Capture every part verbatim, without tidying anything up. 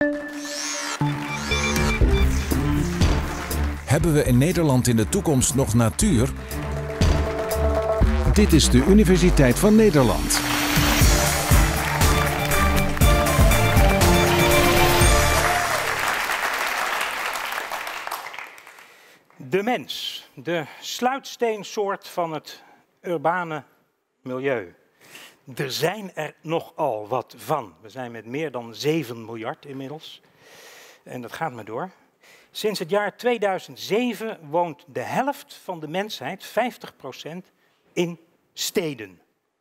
Hebben we in Nederland in de toekomst nog natuur? Dit is de Universiteit van Nederland. De mens, de sluitsteensoort van het urbane milieu. Er zijn er nogal wat van. We zijn met meer dan zeven miljard inmiddels. En dat gaat maar door. Sinds het jaar tweeduizend zeven woont de helft van de mensheid, vijftig procent, in steden.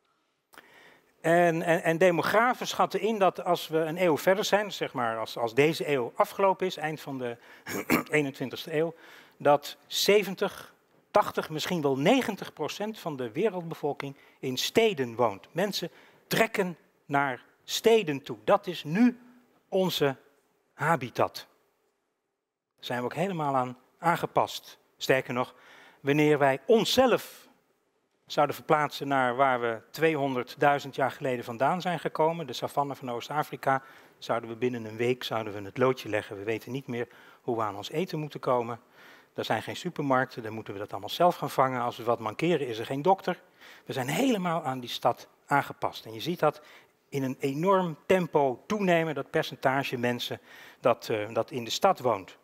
En, en, en demografen schatten in dat als we een eeuw verder zijn, zeg maar als, als deze eeuw afgelopen is, eind van de eenentwintigste eeuw, dat zeventig, tachtig, misschien wel negentig procent van de wereldbevolking in steden woont. Mensen trekken naar steden toe. Dat is nu onze habitat. Daar zijn we ook helemaal aan aangepast. Sterker nog, wanneer wij onszelf zouden verplaatsen naar waar we tweehonderdduizend jaar geleden vandaan zijn gekomen, de savanne van Oost-Afrika, zouden we binnen een week zouden we het loodje leggen. We weten niet meer hoe we aan ons eten moeten komen. Er zijn geen supermarkten, dan moeten we dat allemaal zelf gaan vangen. Als we wat mankeren is er geen dokter. We zijn helemaal aan die stad aangepast. En je ziet dat in een enorm tempo toenemen, dat percentage mensen dat, uh, dat in de stad woont.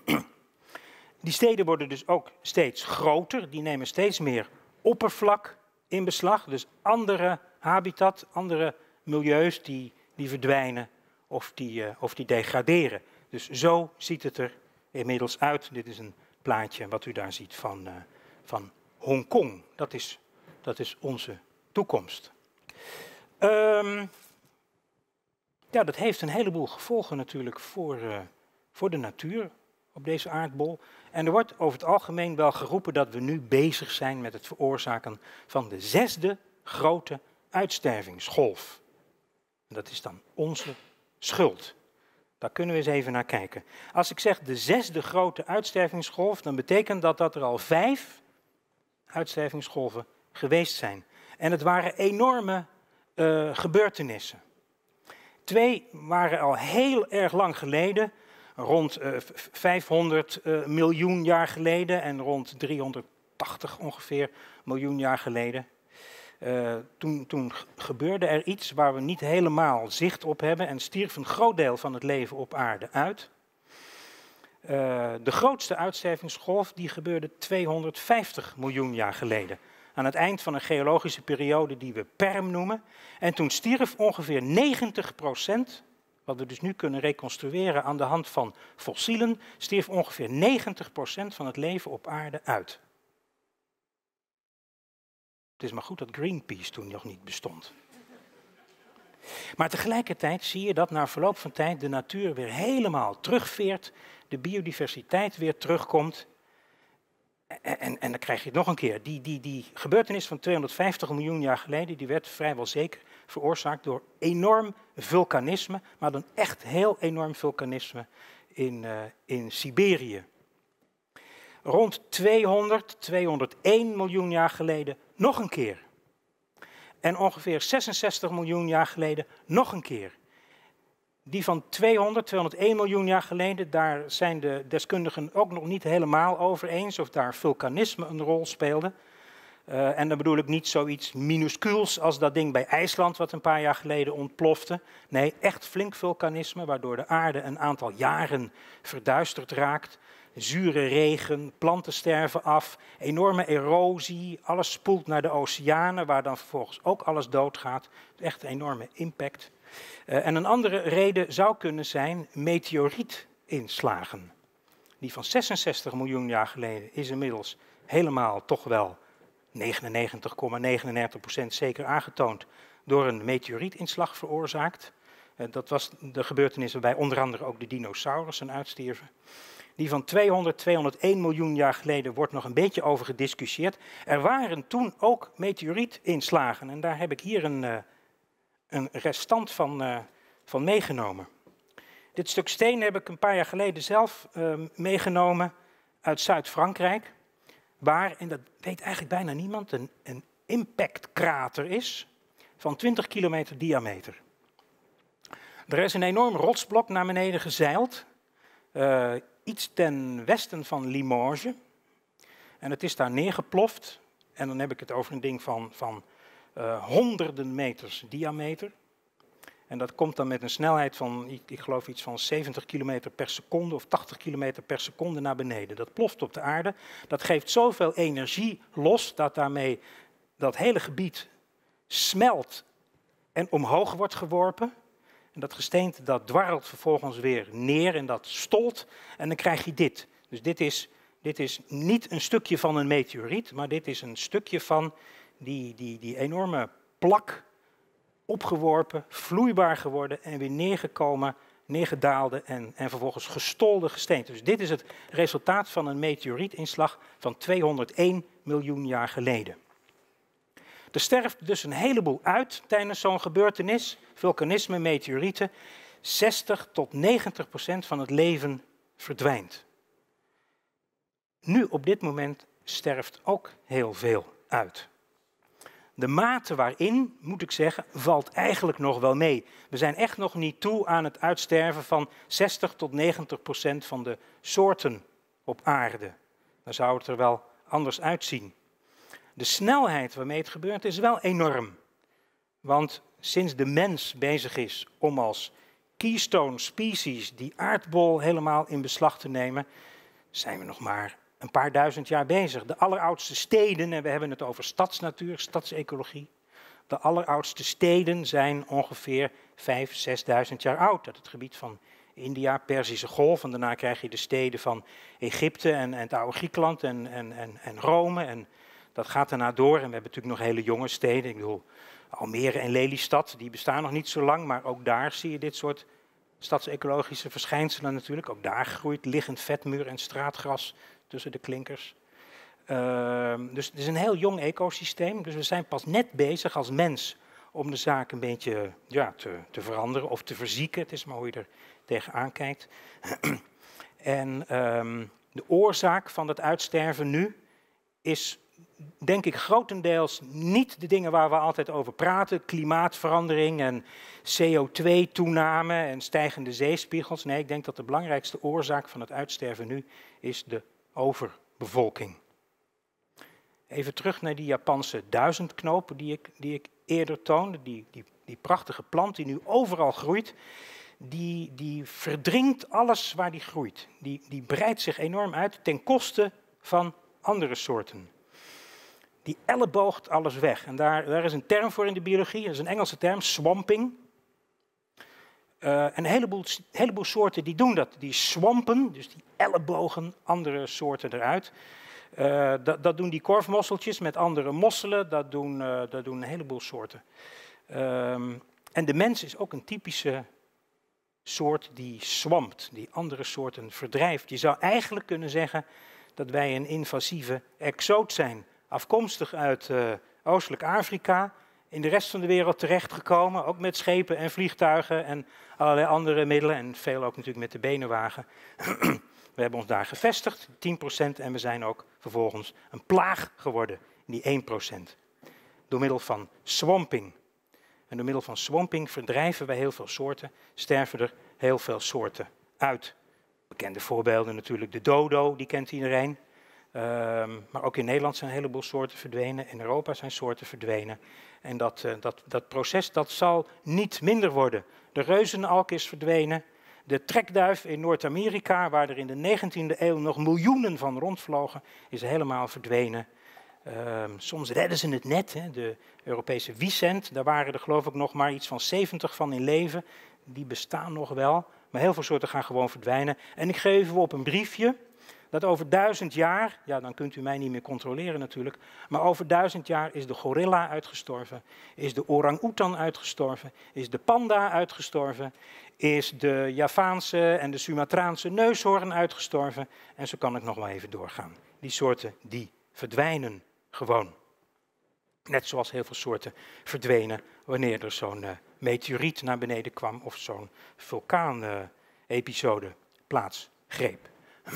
Die steden worden dus ook steeds groter, die nemen steeds meer oppervlak in beslag. Dus andere habitat, andere milieus die, die verdwijnen of die, uh, of die degraderen. Dus zo ziet het er inmiddels uit. Dit is een plaatje wat u daar ziet van, uh, van Hongkong. Dat is, dat is onze toekomst. Um, ja, dat heeft een heleboel gevolgen natuurlijk voor, uh, voor de natuur op deze aardbol. En er wordt over het algemeen wel geroepen dat we nu bezig zijn met het veroorzaken van de zesde grote uitstervingsgolf. Dat is dan onze schuld. Daar kunnen we eens even naar kijken. Als ik zeg de zesde grote uitstervingsgolf, dan betekent dat dat er al vijf uitstervingsgolven geweest zijn. En het waren enorme uh, gebeurtenissen. Twee waren al heel erg lang geleden, rond uh, vijfhonderd uh, miljoen jaar geleden en rond driehonderdtachtig ongeveer miljoen jaar geleden. Uh, toen, toen gebeurde er iets waar we niet helemaal zicht op hebben en stierf een groot deel van het leven op aarde uit. Uh, de grootste uitstervingsgolf die gebeurde tweehonderdvijftig miljoen jaar geleden. Aan het eind van een geologische periode die we Perm noemen. En toen stierf ongeveer negentig procent, wat we dus nu kunnen reconstrueren aan de hand van fossielen, stierf ongeveer negentig procent van het leven op aarde uit. Het is maar goed dat Greenpeace toen nog niet bestond. Maar tegelijkertijd zie je dat na verloop van tijd de natuur weer helemaal terugveert, de biodiversiteit weer terugkomt. En, en, en dan krijg je het nog een keer. Die, die, die gebeurtenis van tweehonderdvijftig miljoen jaar geleden, die werd vrijwel zeker veroorzaakt door enorm vulkanisme, maar dan echt heel enorm vulkanisme in, uh, in Siberië. Rond tweehonderd, tweehonderdéén miljoen jaar geleden nog een keer. En ongeveer zesenzestig miljoen jaar geleden nog een keer. Die van tweehonderd, tweehonderdéén miljoen jaar geleden, daar zijn de deskundigen ook nog niet helemaal over eens of daar vulkanisme een rol speelde. Uh, en dan bedoel ik niet zoiets minuscuuls als dat ding bij IJsland wat een paar jaar geleden ontplofte. Nee, echt flink vulkanisme waardoor de aarde een aantal jaren verduisterd raakt. Zure regen, planten sterven af, enorme erosie, alles spoelt naar de oceanen waar dan vervolgens ook alles doodgaat. Echt een enorme impact. Uh, en een andere reden zou kunnen zijn meteorietinslagen. Die van zesenzestig miljoen jaar geleden is inmiddels helemaal toch wel negenennegentig komma negenennegentig procent zeker aangetoond door een meteorietinslag veroorzaakt. Uh, dat was de gebeurtenis waarbij onder andere ook de dinosaurussen uitstierven. Die van tweehonderd, tweehonderdéén miljoen jaar geleden wordt nog een beetje over gediscussieerd. Er waren toen ook meteorietinslagen en daar heb ik hier een, uh, een restant van, uh, van meegenomen. Dit stuk steen heb ik een paar jaar geleden zelf uh, meegenomen uit Zuid-Frankrijk, waar, en dat weet eigenlijk bijna niemand, een, een impactkrater is van twintig kilometer diameter. Er is een enorm rotsblok naar beneden gezeild, uh, iets ten westen van Limoges. En het is daar neergeploft. En dan heb ik het over een ding van, van uh, honderden meters diameter. En dat komt dan met een snelheid van, ik, ik geloof iets van zeventig kilometer per seconde of tachtig kilometer per seconde naar beneden. Dat ploft op de aarde. Dat geeft zoveel energie los dat daarmee dat hele gebied smelt en omhoog wordt geworpen. En dat gesteente dat dwarrelt vervolgens weer neer en dat stolt. En dan krijg je dit. Dus dit is, dit is niet een stukje van een meteoriet, maar dit is een stukje van die, die, die enorme plak, opgeworpen, vloeibaar geworden en weer neergekomen, neergedaalde en, en vervolgens gestolde gesteente. Dus dit is het resultaat van een meteorietinslag van tweehonderdéén miljoen jaar geleden. Er sterft dus een heleboel uit tijdens zo'n gebeurtenis. Vulkanisme, meteorieten. zestig tot negentig procent van het leven verdwijnt. Nu, op dit moment, sterft ook heel veel uit. De mate waarin, moet ik zeggen, valt eigenlijk nog wel mee. We zijn echt nog niet toe aan het uitsterven van zestig tot negentig procent van de soorten op aarde. Dan zou het er wel anders uitzien. De snelheid waarmee het gebeurt is wel enorm. Want sinds de mens bezig is om als keystone species die aardbol helemaal in beslag te nemen, zijn we nog maar een paar duizend jaar bezig. De alleroudste steden, en we hebben het over stadsnatuur, stadsecologie. De alleroudste steden zijn ongeveer vijfduizend, zesduizend jaar oud. Dat het gebied van India, Perzische Golf, en daarna krijg je de steden van Egypte en, en het oude Griekenland en, en, en, en Rome. En dat gaat daarna door. En we hebben natuurlijk nog hele jonge steden. Ik bedoel, Almere en Lelystad, die bestaan nog niet zo lang, maar ook daar zie je dit soort stadsecologische verschijnselen natuurlijk. Ook daar groeit liggend vetmuur en straatgras tussen de klinkers. Uh, dus het is een heel jong ecosysteem. Dus we zijn pas net bezig als mens om de zaak een beetje ja, te, te veranderen of te verzieken. Het is maar hoe je er tegenaan kijkt. En um, de oorzaak van het uitsterven nu is, denk ik, grotendeels niet de dingen waar we altijd over praten. Klimaatverandering en C O twee toename en stijgende zeespiegels. Nee, ik denk dat de belangrijkste oorzaak van het uitsterven nu is de overbevolking. Even terug naar die Japanse duizendknoop die ik, die ik eerder toonde. Die, die, die prachtige plant die nu overal groeit. Die, die verdringt alles waar die groeit. Die, die breidt zich enorm uit ten koste van andere soorten. Die elleboogt alles weg. En daar, daar is een term voor in de biologie, dat is een Engelse term, swamping. Uh, een heleboel, heleboel soorten die doen dat. Die swampen, dus die ellebogen andere soorten eruit. Uh, dat, dat doen die korfmosseltjes met andere mosselen, dat doen, uh, dat doen een heleboel soorten. Um, en de mens is ook een typische soort die swampt, die andere soorten verdrijft. Je zou eigenlijk kunnen zeggen dat wij een invasieve exoot zijn, afkomstig uit uh, Oostelijk Afrika, in de rest van de wereld terechtgekomen, ook met schepen en vliegtuigen en allerlei andere middelen en veel ook natuurlijk met de benenwagen. We hebben ons daar gevestigd, tien procent, en we zijn ook vervolgens een plaag geworden, die één procent. Door middel van swamping. En door middel van swamping verdrijven wij heel veel soorten, sterven er heel veel soorten uit. Bekende voorbeelden natuurlijk de dodo, die kent iedereen. Um, maar ook in Nederland zijn een heleboel soorten verdwenen, in Europa zijn soorten verdwenen. En dat, uh, dat, dat proces dat zal niet minder worden. De reuzenalk is verdwenen. De trekduif in Noord-Amerika, waar er in de negentiende eeuw nog miljoenen van rondvlogen, is helemaal verdwenen. Um, soms redden ze het net, hè. De Europese wiesent, daar waren er geloof ik nog maar iets van zeventig van in leven. Die bestaan nog wel, maar heel veel soorten gaan gewoon verdwijnen. En ik geef u op een briefje dat over duizend jaar, ja dan kunt u mij niet meer controleren natuurlijk, maar over duizend jaar is de gorilla uitgestorven, is de orang-oetan uitgestorven, is de panda uitgestorven, is de Javaanse en de Sumatraanse neushoorn uitgestorven en zo kan ik nog wel even doorgaan. Die soorten die verdwijnen gewoon. Net zoals heel veel soorten verdwenen wanneer er zo'n uh, meteoriet naar beneden kwam of zo'n vulkaan-episode uh, plaatsgreep.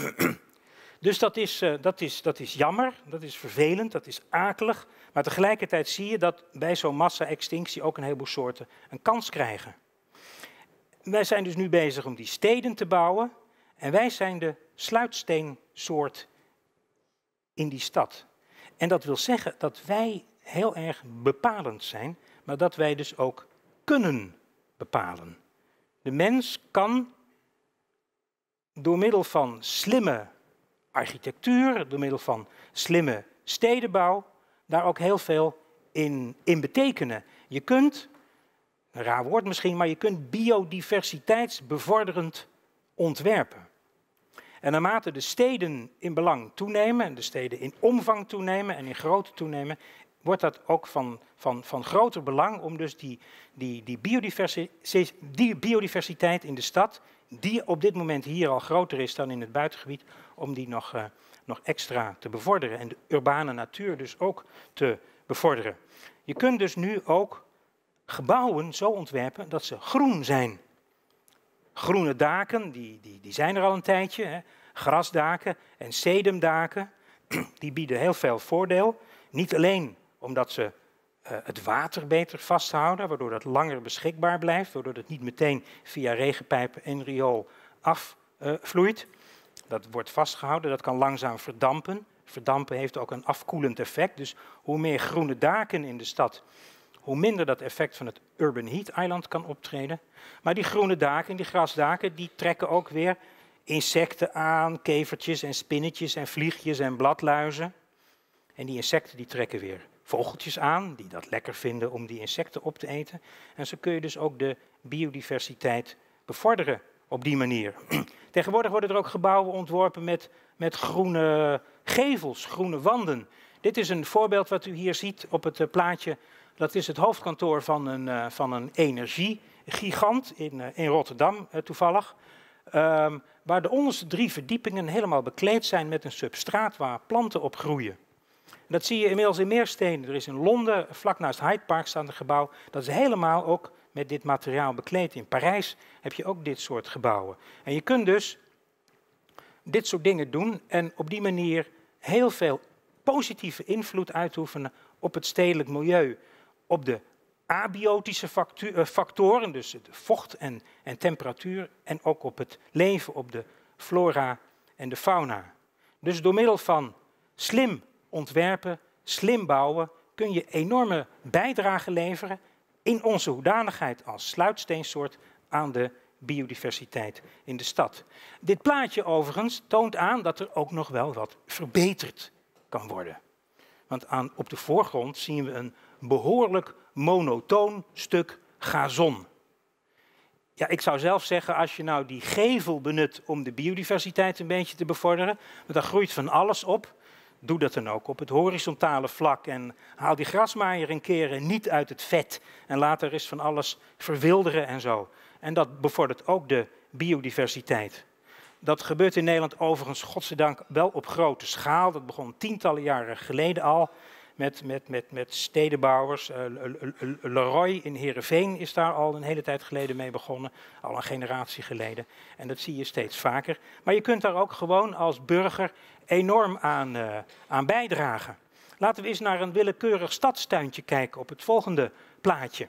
Dus dat is, uh, dat, is, dat is jammer, dat is vervelend, dat is akelig. Maar tegelijkertijd zie je dat bij zo'n massa-extinctie ook een heleboel soorten een kans krijgen. wij zijn dus nu bezig om die steden te bouwen. En wij zijn de sluitsteensoort in die stad. En dat wil zeggen dat wij heel erg bepalend zijn, maar dat wij dus ook kunnen bepalen. De mens kan door middel van slimme architectuur, door middel van slimme stedenbouw, daar ook heel veel in, in betekenen. Je kunt, een raar woord misschien, maar je kunt biodiversiteitsbevorderend ontwerpen. En naarmate de steden in belang toenemen, en de steden in omvang toenemen en in grootte toenemen, wordt dat ook van, van, van groter belang om dus die, die, die, biodiversiteit, die biodiversiteit in de stad, die op dit moment hier al groter is dan in het buitengebied, om die nog, uh, nog extra te bevorderen en de urbane natuur dus ook te bevorderen. Je kunt dus nu ook gebouwen zo ontwerpen dat ze groen zijn. Groene daken, die, die, die zijn er al een tijdje, hè. Grasdaken en sedumdaken, die bieden heel veel voordeel. Niet alleen omdat ze uh, het water beter vasthouden, waardoor dat langer beschikbaar blijft, waardoor het niet meteen via regenpijpen en riool afvloeit. Uh, dat wordt vastgehouden, dat kan langzaam verdampen. Verdampen heeft ook een afkoelend effect, dus hoe meer groene daken in de stad, hoe minder dat effect van het urban heat island kan optreden. Maar die groene daken, die grasdaken, die trekken ook weer insecten aan, kevertjes en spinnetjes en vliegjes en bladluizen. En die insecten die trekken weer vogeltjes aan, die dat lekker vinden om die insecten op te eten. En zo kun je dus ook de biodiversiteit bevorderen op die manier. Tegenwoordig worden er ook gebouwen ontworpen met, met groene gevels, groene wanden. Dit is een voorbeeld wat u hier ziet op het uh, plaatje. Dat is het hoofdkantoor van een, uh, van een energiegigant in, uh, in Rotterdam uh, toevallig. Um, waar de onderste drie verdiepingen helemaal bekleed zijn met een substraat waar planten op groeien. Dat zie je inmiddels in meer steden. Er is in Londen, vlak naast Hyde Park, staat een gebouw. Dat is helemaal ook met dit materiaal bekleed. In Parijs heb je ook dit soort gebouwen. En je kunt dus dit soort dingen doen en op die manier heel veel positieve invloed uitoefenen op het stedelijk milieu. Op de abiotische factoren, dus de vocht en, en temperatuur, en ook op het leven, op de flora en de fauna. Dus door middel van slim ontwerpen, slim bouwen, kun je enorme bijdrage leveren in onze hoedanigheid als sluitsteensoort aan de biodiversiteit in de stad. Dit plaatje overigens toont aan dat er ook nog wel wat verbeterd kan worden. Want aan, op de voorgrond zien we een behoorlijk monotoon stuk gazon. Ja, ik zou zelf zeggen, als je nou die gevel benut om de biodiversiteit een beetje te bevorderen, want daar groeit van alles op. Doe dat dan ook op het horizontale vlak en haal die grasmaaier een keer niet uit het vet en laat er eens van alles verwilderen en zo. En dat bevordert ook de biodiversiteit. Dat gebeurt in Nederland overigens, godzijdank, wel op grote schaal. Dat begon tientallen jaren geleden al met, met, met, met stedenbouwers. Uh, Leroy in Heerenveen is daar al een hele tijd geleden mee begonnen. Al een generatie geleden. En dat zie je steeds vaker. Maar je kunt daar ook gewoon als burger enorm aan, uh, aan bijdragen. Laten we eens naar een willekeurig stadstuintje kijken op het volgende plaatje.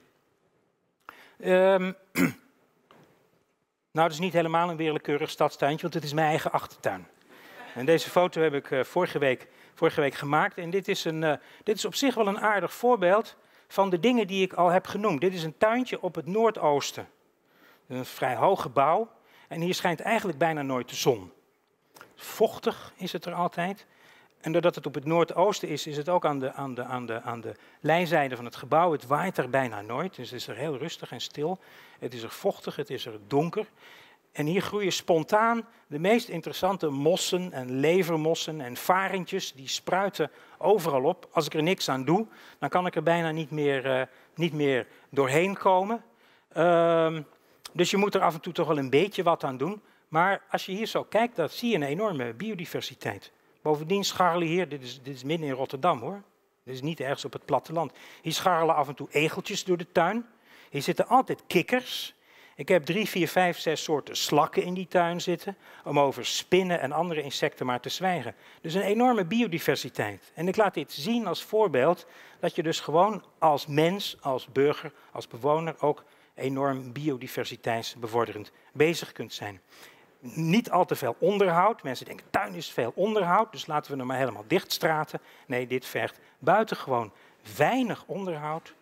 Um, Nou, dat is niet helemaal een willekeurig stadstuintje, want het is mijn eigen achtertuin. En deze foto heb ik uh, vorige, week, vorige week gemaakt. En dit is, een, uh, dit is op zich wel een aardig voorbeeld van de dingen die ik al heb genoemd. Dit is een tuintje op het noordoosten. Een vrij hoog gebouw. En hier schijnt eigenlijk bijna nooit de zon. Vochtig is het er altijd. En doordat het op het noordoosten is, is het ook aan de, aan de, aan de, aan de lijnzijde van het gebouw. Het waait er bijna nooit, dus het is er heel rustig en stil. Het is er vochtig, het is er donker. En hier groeien spontaan de meest interessante mossen en levermossen en varentjes. Die spruiten overal op. Als ik er niks aan doe, dan kan ik er bijna niet meer, uh, niet meer doorheen komen. Uh, dus je moet er af en toe toch wel een beetje wat aan doen. Maar als je hier zo kijkt, dan zie je een enorme biodiversiteit. Bovendien scharrelen hier, dit is, dit is midden in Rotterdam hoor, dit is niet ergens op het platteland. Hier scharrelen af en toe egeltjes door de tuin. Hier zitten altijd kikkers. Ik heb drie, vier, vijf, zes soorten slakken in die tuin zitten, om over spinnen en andere insecten maar te zwijgen. Dus een enorme biodiversiteit. En ik laat dit zien als voorbeeld dat je dus gewoon als mens, als burger, als bewoner ook enorm biodiversiteitsbevorderend bezig kunt zijn. Niet al te veel onderhoud. Mensen denken, tuin is veel onderhoud, dus laten we hem maar helemaal dichtstraten. Nee, dit vergt buitengewoon weinig onderhoud.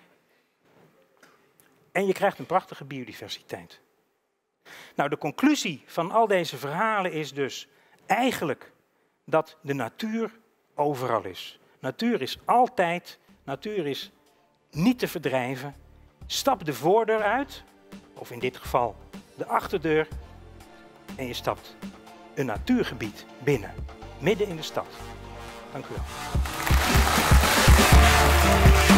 En je krijgt een prachtige biodiversiteit. Nou, de conclusie van al deze verhalen is dus eigenlijk dat de natuur overal is. Natuur is altijd, natuur is niet te verdrijven. Stap de voordeur uit, of in dit geval de achterdeur, en je stapt een natuurgebied binnen, midden in de stad. Dank u wel.